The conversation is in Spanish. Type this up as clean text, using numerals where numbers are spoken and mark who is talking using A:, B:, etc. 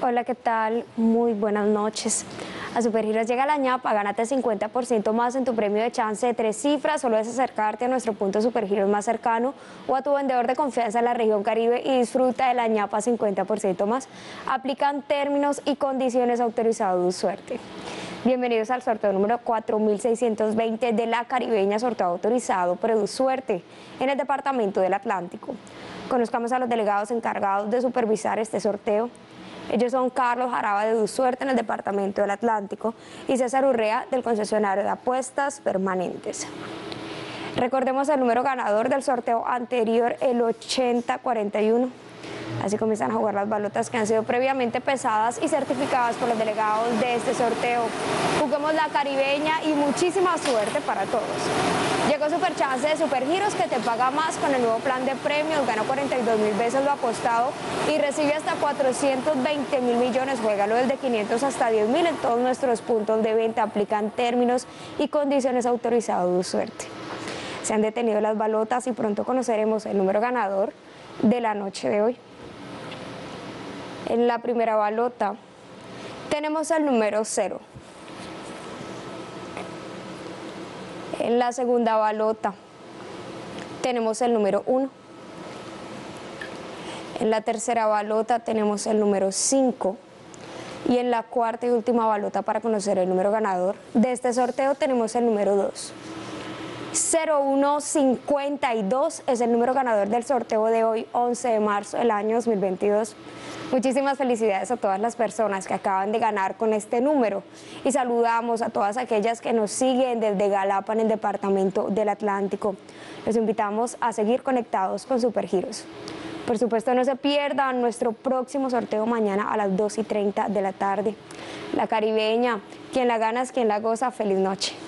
A: Hola, ¿qué tal? Muy buenas noches. A Supergiros llega la ñapa, gánate 50% más en tu premio de chance de 3 cifras. Solo es acercarte a nuestro punto Supergiros más cercano o a tu vendedor de confianza en la región Caribe y disfruta de la ñapa 50% más. Aplican términos y condiciones autorizados. Suerte. Bienvenidos al sorteo número 4620 de la Caribeña, sorteo autorizado por Suerte en el Departamento del Atlántico. Conozcamos a los delegados encargados de supervisar este sorteo. Ellos son Carlos Jaraba de Suerte en el Departamento del Atlántico y César Urrea del Concesionario de Apuestas Permanentes. Recordemos el número ganador del sorteo anterior, el 8041. Así comienzan a jugar las balotas que han sido previamente pesadas y certificadas por los delegados de este sorteo. Juguemos la Caribeña y muchísima suerte para todos. Llegó Superchance de Supergiros, que te paga más con el nuevo plan de premios. Gana 42.000 veces lo apostado y recibe hasta 420.000 millones. Juégalo desde 500 hasta 10.000 en todos nuestros puntos de venta. Aplican términos y condiciones autorizados de Suerte. Se han detenido las balotas y pronto conoceremos el número ganador de la noche de hoy. En la primera balota tenemos el número 0. En la segunda balota tenemos el número 1. En la tercera balota tenemos el número 5. Y en la cuarta y última balota para conocer el número ganador de este sorteo tenemos el número 2. 0152 es el número ganador del sorteo de hoy, 11 de marzo del año 2022. Muchísimas felicidades a todas las personas que acaban de ganar con este número y saludamos a todas aquellas que nos siguen desde Galapa en el Departamento del Atlántico. Los invitamos a seguir conectados con Supergiros. Por supuesto, no se pierdan nuestro próximo sorteo mañana a las 2:30 de la tarde. La Caribeña, quien la gana es quien la goza. Feliz noche.